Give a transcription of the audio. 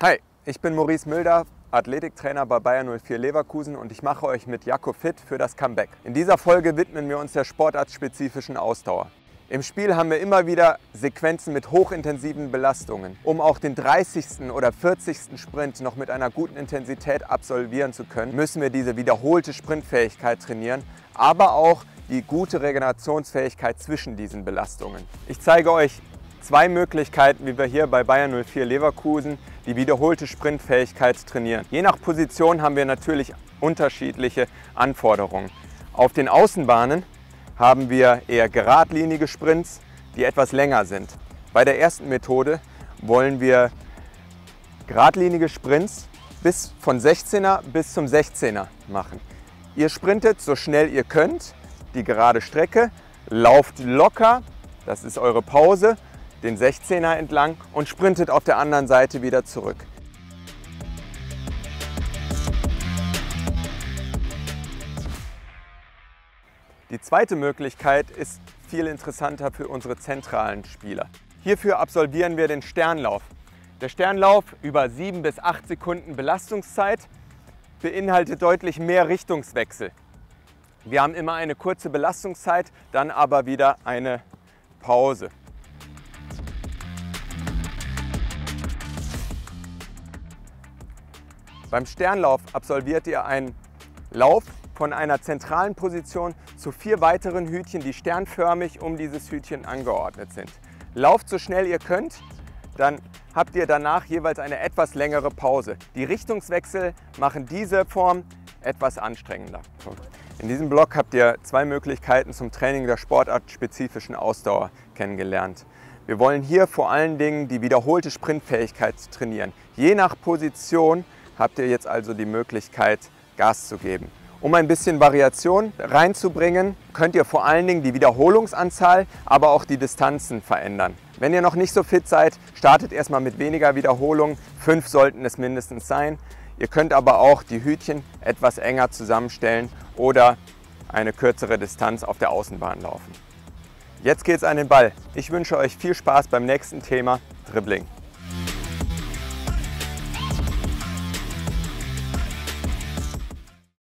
Hi, ich bin Maurice Mülder, Athletiktrainer bei Bayer 04 Leverkusen und ich mache euch mit Jaco fit für das Comeback. In dieser Folge widmen wir uns der sportartspezifischen Ausdauer. Im Spiel haben wir immer wieder Sequenzen mit hochintensiven Belastungen. Um auch den 30. oder 40. Sprint noch mit einer guten Intensität absolvieren zu können, müssen wir diese wiederholte Sprintfähigkeit trainieren, aber auch die gute Regenerationsfähigkeit zwischen diesen Belastungen. Ich zeige euch zwei Möglichkeiten, wie wir hier bei Bayer 04 Leverkusen die wiederholte Sprintfähigkeit trainieren. Je nach Position haben wir natürlich unterschiedliche Anforderungen. Auf den Außenbahnen haben wir eher geradlinige Sprints, die etwas länger sind. Bei der ersten Methode wollen wir geradlinige Sprints von 16er bis zum 16er machen. Ihr sprintet so schnell ihr könnt, die gerade Strecke, lauft locker, das ist eure Pause, den 16er entlang und sprintet auf der anderen Seite wieder zurück. Die zweite Möglichkeit ist viel interessanter für unsere zentralen Spieler. Hierfür absolvieren wir den Sternlauf. Der Sternlauf über 7 bis 8 Sekunden Belastungszeit beinhaltet deutlich mehr Richtungswechsel. Wir haben immer eine kurze Belastungszeit, dann aber wieder eine Pause. Beim Sternlauf absolviert ihr einen Lauf von einer zentralen Position zu 4 weiteren Hütchen, die sternförmig um dieses Hütchen angeordnet sind. Lauft so schnell ihr könnt, dann habt ihr danach jeweils eine etwas längere Pause. Die Richtungswechsel machen diese Form etwas anstrengender. In diesem Block habt ihr zwei Möglichkeiten zum Training der sportartspezifischen Ausdauer kennengelernt. Wir wollen hier vor allen Dingen die wiederholte Sprintfähigkeit trainieren. Je nach Position habt ihr jetzt also die Möglichkeit, Gas zu geben. Um ein bisschen Variation reinzubringen, könnt ihr vor allen Dingen die Wiederholungsanzahl, aber auch die Distanzen verändern. Wenn ihr noch nicht so fit seid, startet erstmal mit weniger Wiederholungen. 5 sollten es mindestens sein. Ihr könnt aber auch die Hütchen etwas enger zusammenstellen oder eine kürzere Distanz auf der Außenbahn laufen. Jetzt geht's an den Ball. Ich wünsche euch viel Spaß beim nächsten Thema Dribbling.